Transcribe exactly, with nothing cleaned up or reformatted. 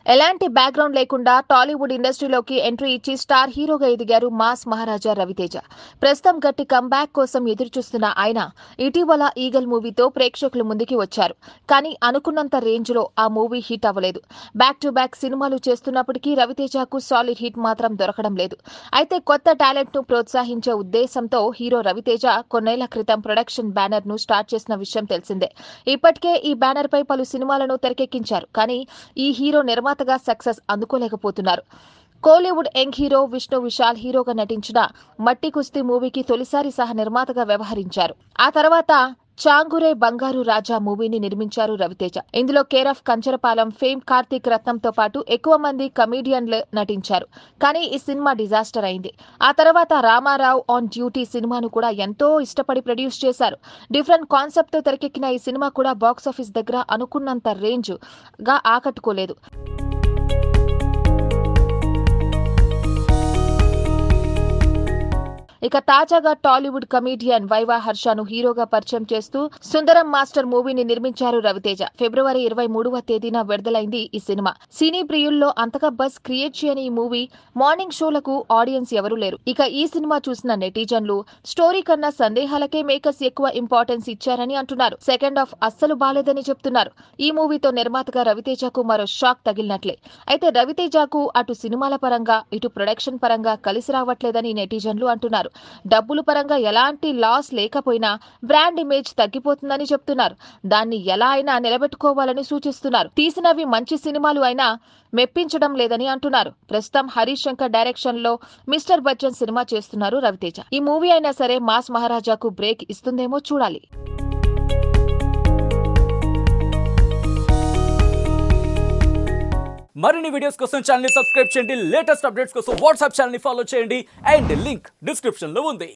ఎలాంటి బ్యాక్గ్రౌండ్ లేకుండా టాలీవుడ్ ఇండస్ట్రీలోకి ఎంట్రీ ఇచ్చి స్టార్ హీరోగా ఎదిగారు మాస్ మహారాజా రవితేజ. ప్రస్తుతం గట్టి కంబ్యాక్ కోసం ఎదురుచూస్తున్న ఆయన ఇటీవల ఈగల్ మూవీతో ప్రేక్షకుల ముందుకి వచ్చారు. కానీ అనుకున్నంత రేంజ్ లో ఆ మూవీ హిట్ అవ్వలేదు. బ్యాక్ టు బ్యాక్ సినిమాలు చేస్తున్నప్పటికీ రవితేజకు సాలిడ్ హిట్ మాత్రం దొరకడం లేదు. అయితే కొత్త టాలెంట్ ను ప్రోత్సహించే ఉద్దేశంతో హీరో రవితేజ కొన్నేళ్ల క్రితం ప్రొడక్షన్ బ్యానర్ ను స్టార్ట్ చేసిన విషయం తెలిసిందే. ఇప్పటికే ఈ బ్యానర్ పై పలు సినిమాలను తెరకెక్కించారు. కానీ ఈ హీరో నిర్మాత సక్సెస్ అందుకోలేకపోతున్నారు. కోలీవుడ్ యంగ్ హీరో విష్ణు విశాల్ హీరోగా నటించిన మట్టి కుస్తీ మూవీకి తొలిసారి సహ నిర్మాతగా వ్యవహరించారు. ఆ తర్వాత చాంగురే బంగారు రాజా మూవీని నిర్మించారు రవితేజ. ఇందులో care of Kancharapalem fame Karthik రత్నంతో పాటు ఎక్కువ మంది కమీడియన్లు నటించారు. కానీ ఈ సినిమా డిజాస్టర్ అయింది. ఆ తర్వాత రామారావు ఆన్ డ్యూటీ సినిమాను కూడా ఎంతో ఇష్టపడి ప్రొడ్యూస్ చేశారు. డిఫరెంట్ కాన్సెప్ట్ తో తెరకెక్కిన ఈ సినిమా కూడా బాక్సాఫీస్ దగ్గర అనుకున్నంత రేంజ్ గా ఆకట్టుకోలేదు. ఇక తాజాగా టాలీవుడ్ కమీడియన్ వైవా హర్షను హీరోగా పరిచయం చేస్తూ సుందరం మాస్టర్ మూవీని నిర్మించారు రవితేజ. ఫిబ్రవరి ఇరవై మూడవ తేదీన విడుదలైంది ఈ సినిమా. సినీ ప్రియుల్లో అంతగా బస్ క్రియేట్ చేయని ఈ మూవీ మార్నింగ్ షోలకు ఆడియన్స్ ఎవరూ లేరు. ఇక ఈ సినిమా చూసిన నెటిజన్లు స్టోరీ కన్నా సందేహాలకే మేకర్స్ ఎక్కువ ఇంపార్టెన్స్ ఇచ్చారని అంటున్నారు. సెకండ్ హాఫ్ అస్సలు బాలేదని చెప్తున్నారు. ఈ మూవీతో నిర్మాతగా రవితేజకు మరో షాక్ తగిలినట్లే. అయితే రవితేజకు అటు సినిమాల పరంగా ఇటు ప్రొడక్షన్ పరంగా కలిసి రావట్లేదని నెటిజన్లు అంటున్నారు. డబ్బుల పరంగా ఎలాంటి లాస్ లేకపోయినా బ్రాండ్ ఇమేజ్ తగ్గిపోతుందని చెప్తున్నారు. దాన్ని ఎలా అయినా నిలబెట్టుకోవాలని సూచిస్తున్నారు. తీసినవి మంచి సినిమాలు అయినా మెప్పించడం లేదని అంటున్నారు. ప్రస్తుతం హరీష్ శంకర్ డైరెక్షన్ లో మిస్టర్ బచ్చన్ సినిమా చేస్తున్నారు రవితేజ. ఈ మూవీ అయినా సరే మాస్ మహారాజాకు బ్రేక్ ఇస్తుందేమో చూడాలి. మరిన్ని వీడియోస్ కోసం ఛానల్ ని సబ్స్క్రైబ్ చేయండి. లేటెస్ట్ అప్డేట్స్ కోసం వాట్సాప్ ఛానల్ ని ఫాలో చేయండి. అండ్ లింక్ డిస్క్రిప్షన్ లో ఉంది.